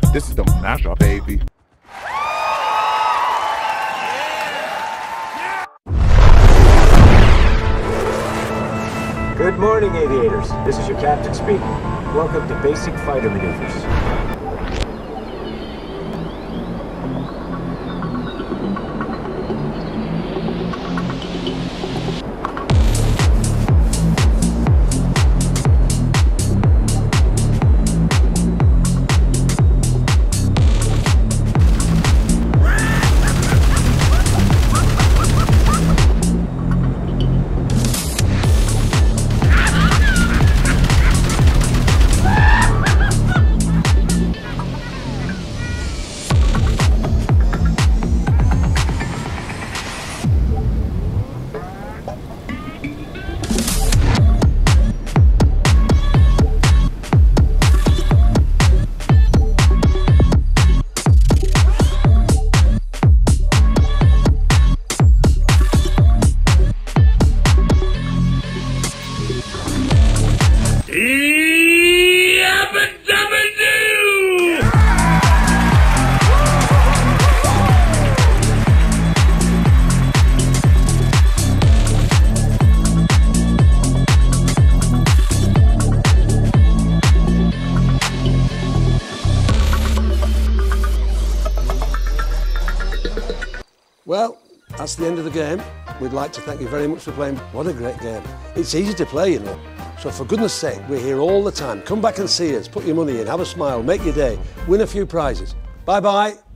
This is the mashup, baby. Good morning, aviators. This is your captain speaking. Welcome to Basic Fighter Maneuvers. Well, that's the end of the game. We'd like to thank you very much for playing. What a great game. It's easy to play, you know. So for goodness sake, we're here all the time. Come back and see us, put your money in, have a smile, make your day, win a few prizes. Bye-bye.